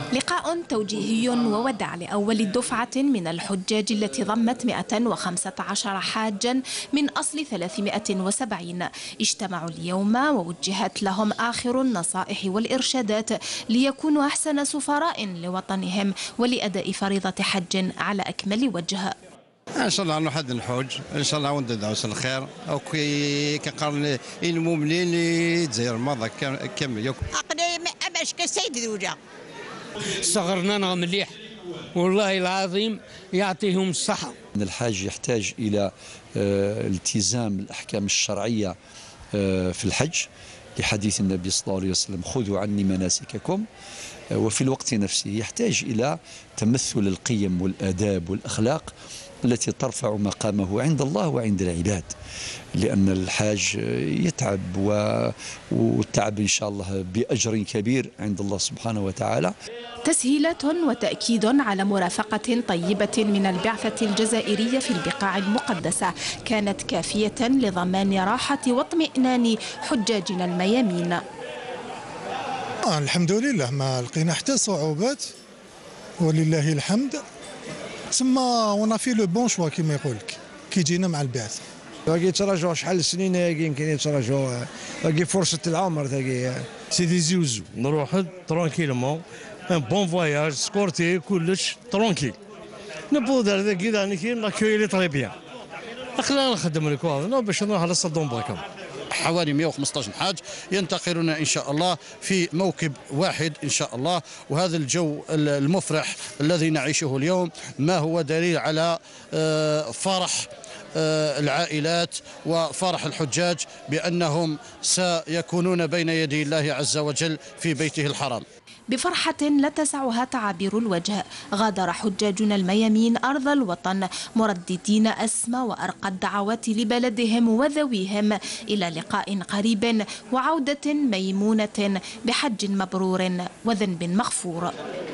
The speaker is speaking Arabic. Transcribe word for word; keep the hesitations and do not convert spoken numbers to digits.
لقاء توجيهي ووداع لأول دفعة من الحجاج التي ضمت مئة وخمسة عشر حاجا من أصل ثلاثمئة وسبعين اجتمعوا اليوم ووجهت لهم آخر النصائح والإرشادات ليكونوا أحسن سفراء لوطنهم ولأداء فريضة حج على أكمل وجه. ان شاء الله انه حد الحوج ان شاء الله وندعو الخير او كي كنقارن المؤمنين للجزائر ماذا كامل ياك اقدم باش كسيد ذوجه صغرنا مليح والله العظيم يعطيهم الصحه. الحاج يحتاج الى التزام الاحكام الشرعيه في الحج لحديث النبي صلى الله عليه وسلم خذوا عني مناسككم، وفي الوقت نفسه يحتاج الى تمثل القيم والآداب والأخلاق التي ترفع مقامه عند الله وعند العباد، لأن الحاج يتعب والتعب إن شاء الله بأجر كبير عند الله سبحانه وتعالى. تسهيلات وتأكيد على مرافقة طيبة من البعثة الجزائرية في البقاع المقدسة كانت كافية لضمان راحة واطمئنان حجاجنا الميامين. آه الحمد لله ما لقينا حتى صعوبات ولله الحمد، تما ونا في لو بون شوا كيما يقول لك كي جينا مع البعثه. باقي يتراجعوا شحال السنين يمكن يتراجعوا، باقي فرصه العمر باقي سي دي زيوزو نروح ترونكيلمون ان بون فواياج سكورتي كلش ترونكيل نبودر ذاك كذا كي لاكوي لي طري بيان خلينا نخدم لك هذا باش نروح على صدوم بركم. حوالي مئة وخمسة عشر حاج ينتقلون إن شاء الله في موكب واحد إن شاء الله، وهذا الجو المفرح الذي نعيشه اليوم ما هو دليل على فرح العائلات وفرح الحجاج بأنهم سيكونون بين يدي الله عز وجل في بيته الحرام. بفرحة لا تسعها تعابير الوجه غادر حجاجنا الميامين أرض الوطن مرددين أسمى وأرقى الدعوات لبلدهم وذويهم إلى لقاء قريب وعودة ميمونة بحج مبرور وذنب مغفور.